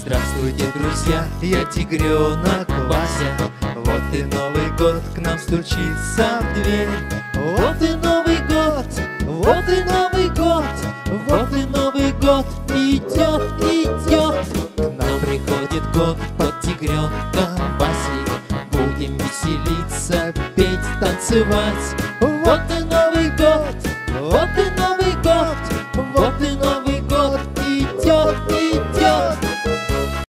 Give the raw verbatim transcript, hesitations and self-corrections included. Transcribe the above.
Здравствуйте, друзья, я тигренок Вася. Вот и Новый год к нам стучится в дверь. Вот и Новый год, вот и Новый год, вот и Новый год идет, идет. К нам приходит год под тигренком Васей. Будем веселиться, петь, танцевать. Вот